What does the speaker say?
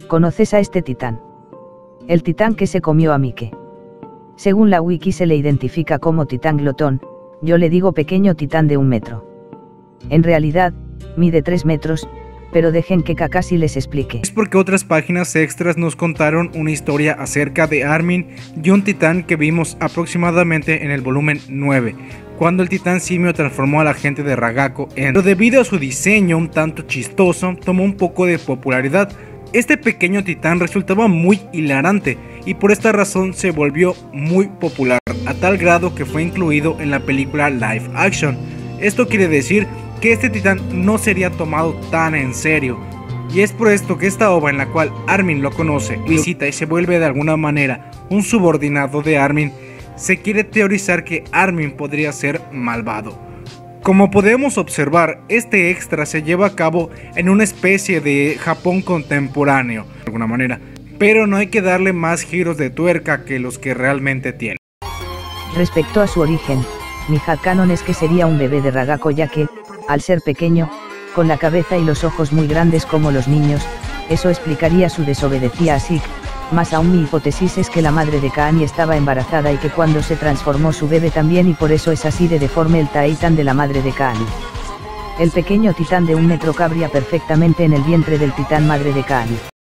¿Conoces a este titán? El titán que se comió a Mike. Según la wiki se le identifica como titán glotón, yo le digo pequeño titán de 1 metro. En realidad, mide 3 metros, pero dejen que Kakashi les explique. Es porque otras páginas extras nos contaron una historia acerca de Armin y un titán que vimos aproximadamente en el volumen 9, cuando el titán simio transformó a la gente de Ragako pero debido a su diseño un tanto chistoso, tomó un poco de popularidad. Este pequeño titán resultaba muy hilarante y por esta razón se volvió muy popular, a tal grado que fue incluido en la película live action. Esto quiere decir que este titán no sería tomado tan en serio, y es por esto que esta obra en la cual Armin lo conoce, visita y se vuelve de alguna manera un subordinado de Armin, se quiere teorizar que Armin podría ser malvado. Como podemos observar, este extra se lleva a cabo en una especie de Japón contemporáneo, de alguna manera, pero no hay que darle más giros de tuerca que los que realmente tiene. Respecto a su origen, mi headcanon es que sería un bebé de Ragako, ya que, al ser pequeño, con la cabeza y los ojos muy grandes como los niños, eso explicaría su desobediencia a Zeke. Más aún mi hipótesis es que la madre de Kaani estaba embarazada y que cuando se transformó su bebé también, y por eso es así de deforme el Titan de la madre de Kaani. El pequeño titán de 1 metro cabría perfectamente en el vientre del titán madre de Kaani.